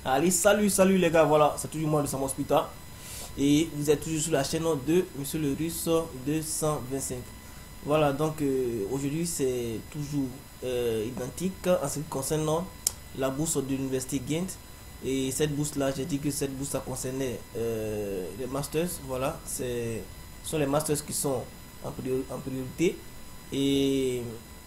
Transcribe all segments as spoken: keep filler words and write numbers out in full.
Allez, salut, salut les gars, voilà, c'est toujours moi de Sam Hospital. Et vous êtes toujours sur la chaîne de Monsieur le Russe deux cent vingt-cinq. Voilà, donc euh, aujourd'hui c'est toujours euh, identique en ce qui concerne la bourse de l'université Ghent. Et cette bourse là, j'ai dit que cette bourse ça concernait euh, les masters. Voilà, c'est ce sont les masters qui sont en, priori- en priorité. Et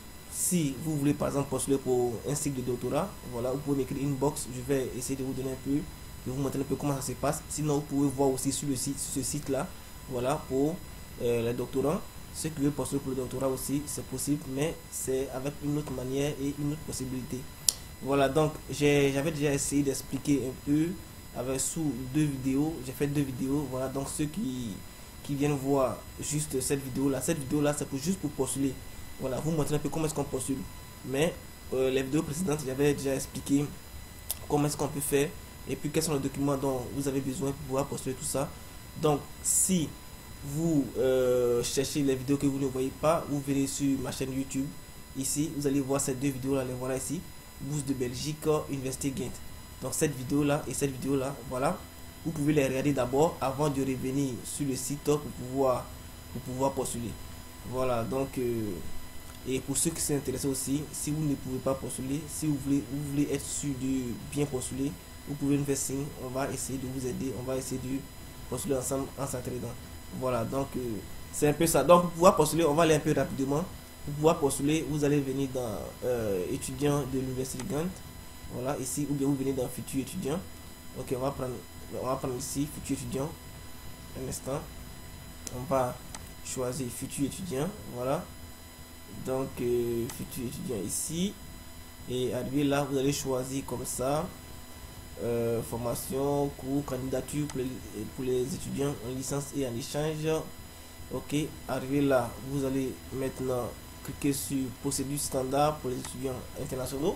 si vous voulez par exemple postuler pour un cycle de doctorat, voilà, vous pouvez m'écrire une box, je vais essayer de vous donner un peu, de vous montrer un peu comment ça se passe. Sinon, vous pouvez voir aussi sur le site, sur ce site-là, voilà, pour euh, les doctorants. Ceux qui veulent postuler pour le doctorat aussi, c'est possible, mais c'est avec une autre manière et une autre possibilité. Voilà, donc j'ai- j'avais déjà essayé d'expliquer un peu avec sous deux vidéos. J'ai fait deux vidéos, voilà, donc ceux qui, qui viennent voir juste cette vidéo-là, cette vidéo-là, c'est pour, juste pour postuler. Voilà, vous montrer un peu comment est-ce qu'on postule. Mais euh, les vidéos précédentes, j'avais déjà expliqué comment est-ce qu'on peut faire et puis quels sont les documents dont vous avez besoin pour pouvoir postuler tout ça. Donc, si vous euh, cherchez les vidéos que vous ne voyez pas, vous verrez sur ma chaîne YouTube. Ici, vous allez voir ces deux vidéos-là, les voilà ici. Bourse de Belgique, Université Ghent. Donc, cette vidéo-là et cette vidéo-là, voilà. Vous pouvez les regarder d'abord avant de revenir sur le site pour pouvoir, pour pouvoir postuler. Voilà, donc... euh, et pour ceux qui sont intéressés aussi, si vous ne pouvez pas postuler, si vous voulez, vous voulez être sûr de bien postuler, vous pouvez nous faire signe, on va essayer de vous aider, on va essayer de postuler ensemble en s'entraidant. Voilà, donc euh, c'est un peu ça. Donc pour pouvoir postuler, on va aller un peu rapidement. Pour pouvoir postuler, vous allez venir dans euh, étudiant de l'université de Gand. Voilà, ici, ou bien vous venez dans futur étudiant. Ok, on va prendre, on va prendre ici futur étudiant. Un instant. On va choisir futur étudiant. Voilà. Donc euh, futur étudiant ici, et arrivé là vous allez choisir comme ça euh, formation, cours, candidature pour les, pour les étudiants en licence et en échange. Ok, arrivé là vous allez maintenant cliquer sur procédure standard pour les étudiants internationaux.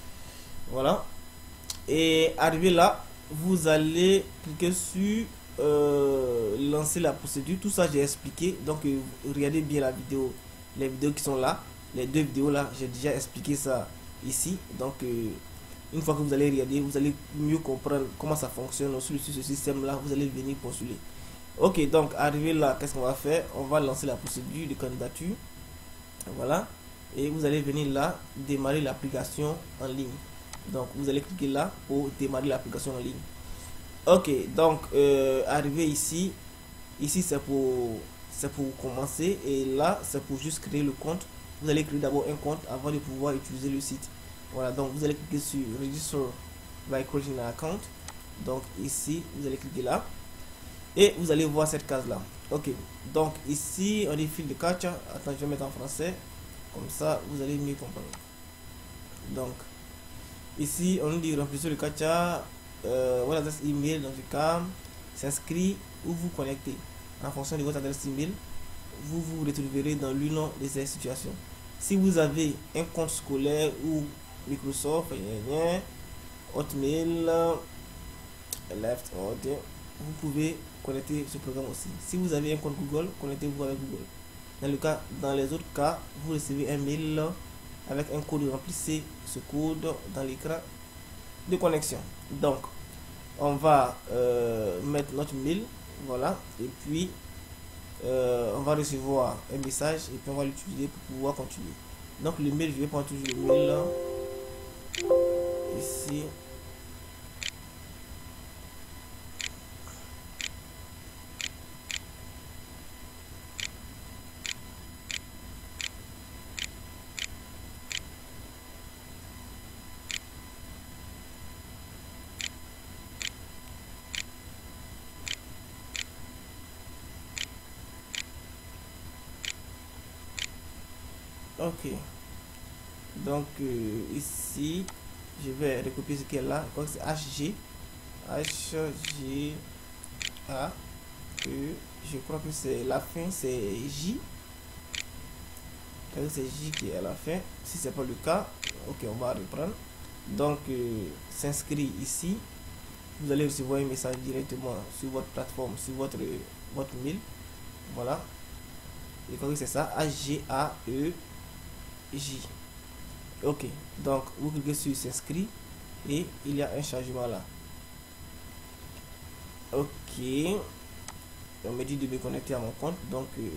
Voilà, et arrivé là vous allez cliquer sur euh, lancer la procédure. Tout ça j'ai expliqué, donc euh, regardez bien la vidéo, les vidéos qui sont là, les deux vidéos là, j'ai déjà expliqué ça ici. Donc euh, une fois que vous allez regarder, vous allez mieux comprendre comment ça fonctionne sur, sur ce système là, vous allez venir postuler. Ok, donc arrivé là, qu'est-ce qu'on va faire? On va lancer la procédure de candidature. Voilà, et vous allez venir là démarrer l'application en ligne. Donc vous allez cliquer là pour démarrer l'application en ligne. Ok, donc euh, arrivé ici, ici c'est pour c'est pour commencer, et là c'est pour juste créer le compte. Vous allez créer d'abord un compte avant de pouvoir utiliser le site. Voilà, donc vous allez cliquer sur Register by creating an account. Donc ici vous allez cliquer là et vous allez voir cette case là. Ok, donc ici on dit fil de captcha. Attends, je vais mettre en français, comme ça vous allez mieux comprendre. Donc ici on nous dit remplissez le captcha, euh, votre adresse email dans ce cas, s'inscrit ou vous connecter. En fonction de votre adresse email, vous vous retrouverez dans l'une de ces situations. Si vous avez un compte scolaire ou Microsoft, Hotmail, Left, vous pouvez connecter ce programme aussi. Si vous avez un compte Google, connectez-vous avec Google. Dans le cas, dans les autres cas, vous recevez un mail avec un code. Remplissez ce code dans l'écran de connexion. Donc, on va euh, mettre notre mail, voilà, et puis euh, on va recevoir un message et puis on va l'utiliser pour pouvoir continuer. Donc le mail, je vais prendre toujours le mail là, ici. Ok, donc euh, ici je vais recopier ce qui est là. Donc c'est H G H G A E, je crois que c'est la fin, c'est J. C'est J qui est à la fin. Si c'est pas le cas, ok, on va reprendre. Donc euh, s'inscrit ici, vous allez recevoir un message directement sur votre plateforme, sur votre votre mail. Voilà, et comme c'est ça, H G A E J. Ok, donc vous cliquez sur s'inscrit et il y a un changement là. Ok, on me dit de me connecter à mon compte, donc euh,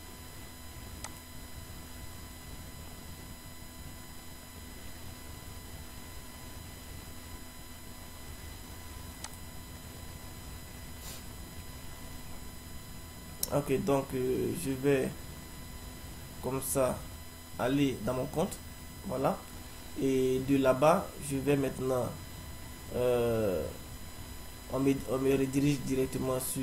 ok, donc euh, je vais comme ça aller dans mon compte, voilà, et de là-bas je vais maintenant euh, on me, on me redirige directement sur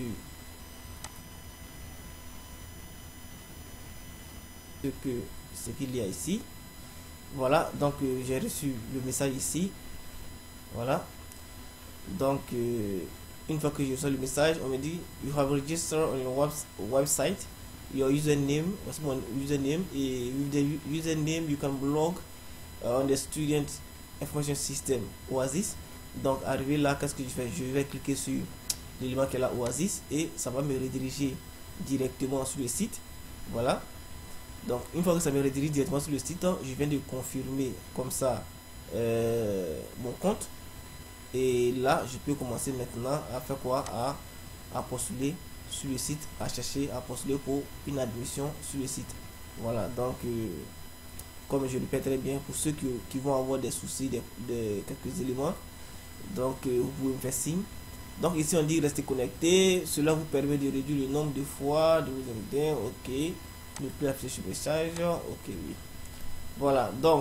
ce que ce qu'il y a ici. Voilà, donc euh, j'ai reçu le message ici. Voilà, donc euh, une fois que je reçois le message, on me dit you have registered on your web website your username, what's mon username, et with the username you can log uh, on the student information system Oasis. Donc arrivé là, qu'est-ce que je fais? Je vais cliquer sur l'élément qui est là, Oasis, et ça va me rediriger directement sur le site. Voilà, donc une fois que ça me redirige directement sur le site, je viens de confirmer comme ça euh, mon compte, et là je peux commencer maintenant à faire quoi? à, à postuler sur le site, à chercher à postuler pour une admission sur le site. Voilà, donc euh, comme je répète très bien, pour ceux qui, qui vont avoir des soucis de, de quelques éléments, donc euh, vous pouvez me faire signe. Donc ici on dit rester connecté, cela vous permet de réduire le nombre de fois de vous inviter. Ok, ne plus afficher le message. Ok, oui. Voilà, donc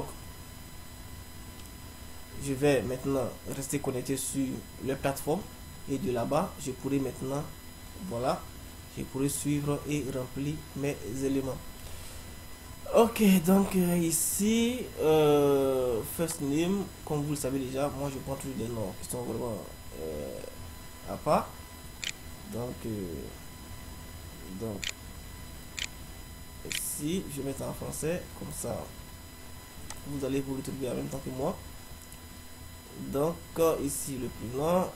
je vais maintenant rester connecté sur la plateforme, et de là-bas je pourrai maintenant, voilà, je pourrai suivre et remplir mes éléments. Ok, donc euh, ici euh, first name, comme vous le savez déjà, moi je prends toujours des noms qui sont vraiment euh, à part. Donc euh, donc ici je vais mettre en français, comme ça vous allez vous retrouver en même temps que moi. Donc euh, ici le prénom,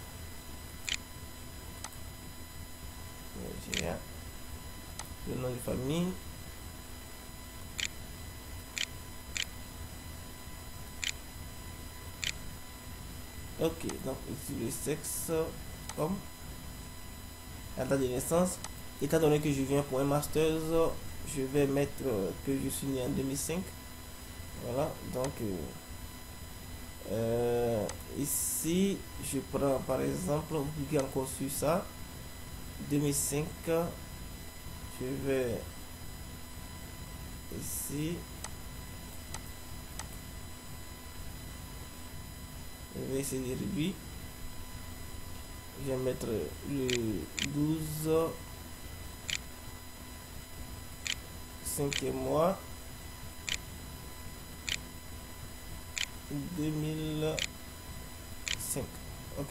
le nom de famille, ok, donc ici le sexe, comme la date de naissance. Étant donné que je viens pour un master, je vais mettre que je suis né en deux mille cinq. Voilà, donc euh, euh, ici je prends par exemple, vous cliquez encore sur ça, deux mille cinq, je vais ici, je vais essayer de réduire, je vais mettre le douze cinquième mois deux mille cinq. Ok,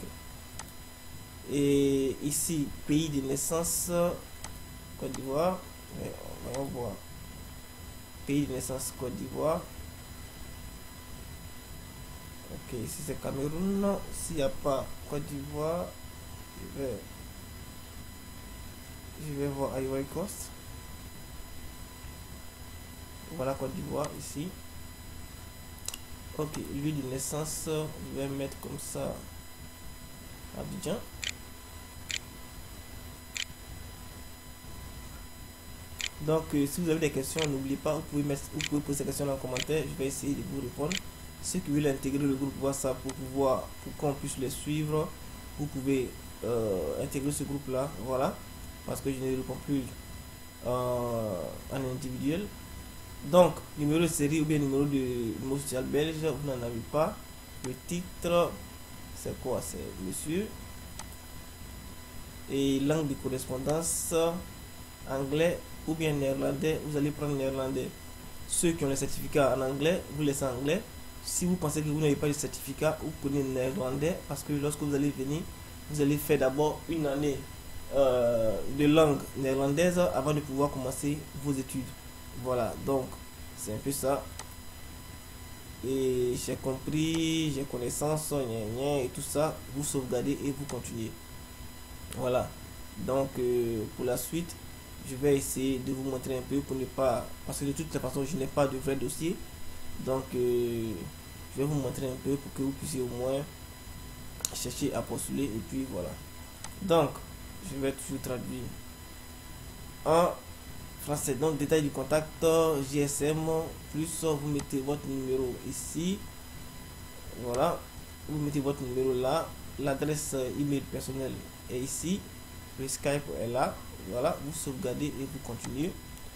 et ici pays de naissance Côte d'Ivoire. On va voir pays de naissance Côte d'Ivoire. Ok, ici c'est Cameroun. S'il n'y a pas Côte d'Ivoire, je vais je vais voir Ivory Coast. Voilà Côte d'Ivoire ici. Ok, lieu de naissance, je vais mettre comme ça Abidjan. Donc euh, si vous avez des questions, n'oubliez pas, vous pouvez, mettre, vous pouvez poser des questions dans les commentaires, je vais essayer de vous répondre. Ceux qui veulent intégrer le groupe WhatsApp pour pouvoir, pour qu'on puisse les suivre, vous pouvez euh, intégrer ce groupe là, voilà, parce que je ne réponds plus euh, en individuel. Donc numéro de série ou bien numéro de numéro social belge, vous n'en avez pas. Le titre c'est quoi? C'est monsieur. Et langue de correspondance, anglais ou bien néerlandais, vous allez prendre néerlandais. Ceux qui ont le certificat en anglais, vous laissez en anglais. Si vous pensez que vous n'avez pas de certificat, vous prenez néerlandais, parce que lorsque vous allez venir, vous allez faire d'abord une année euh, de langue néerlandaise avant de pouvoir commencer vos études. Voilà, donc c'est un peu ça. Et j'ai compris, j'ai connaissance, et tout ça, vous sauvegardez et vous continuez. Voilà, donc euh, pour la suite, je vais essayer de vous montrer un peu pour ne pas, parce que de toute façon je n'ai pas de vrai dossier, donc euh, je vais vous montrer un peu pour que vous puissiez au moins chercher à postuler, et puis voilà. Donc, je vais toujours traduire en français. Donc, détail du contact G S M, plus vous mettez votre numéro ici. Voilà, vous mettez votre numéro là. L'adresse email personnelle est ici. Le Skype est là. Voilà, vous sauvegardez et vous continuez.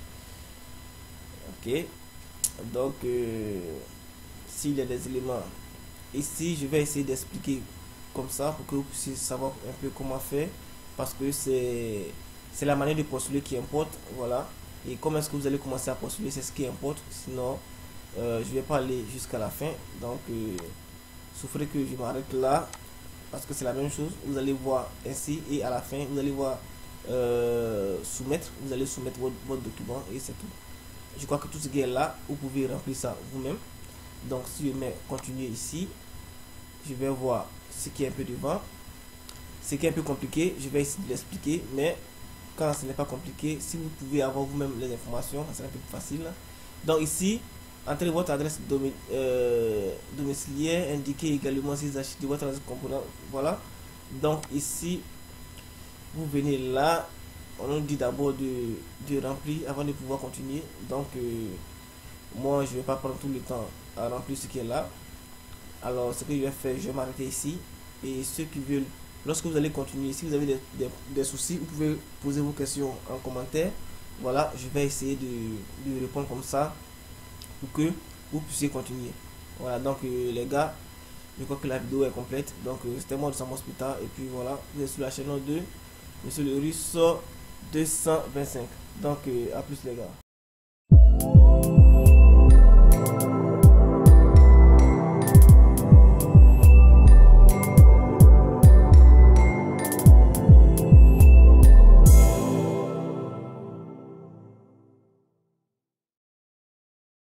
Ok, donc euh, s'il y a des éléments ici, je vais essayer d'expliquer comme ça pour que vous puissiez savoir un peu comment faire, parce que c'est c'est la manière de postuler qui importe. Voilà, et comment est-ce que vous allez commencer à postuler, c'est ce qui importe. Sinon euh, je vais pas aller jusqu'à la fin. Donc euh, souffrez que je m'arrête là, parce que c'est la même chose. Vous allez voir ainsi, et à la fin vous allez voir euh, soumettre. Vous allez soumettre votre, votre document et c'est tout. Je crois que tout ce qui est là, vous pouvez remplir ça vous-même. Donc si je mets continuer ici, je vais voir ce qui est un peu devant. Ce qui est un peu compliqué, je vais essayer de l'expliquer, mais quand ce n'est pas compliqué, si vous pouvez avoir vous-même les informations, ça sera un peu plus facile. Donc ici, entrez votre adresse domi euh, domiciliaire, indiquez également si vous achetez votre adresse composante. Voilà. Donc ici, vous venez là, on nous dit d'abord de, de remplir avant de pouvoir continuer. Donc euh, moi je vais pas prendre tout le temps à remplir ce qui est là. Alors ce que je vais faire, je vais m'arrêter ici, et ceux qui veulent, lorsque vous allez continuer, si vous avez des, des, des soucis, vous pouvez poser vos questions en commentaire. Voilà, je vais essayer de, de répondre comme ça pour que vous puissiez continuer. Voilà, donc euh, les gars, je crois que la vidéo est complète. Donc euh, c'était moi de Sam Hospital, et puis voilà, vous êtes sur la chaîne de Monsieur le Russe deux cent vingt-cinq. Donc euh, à plus les gars.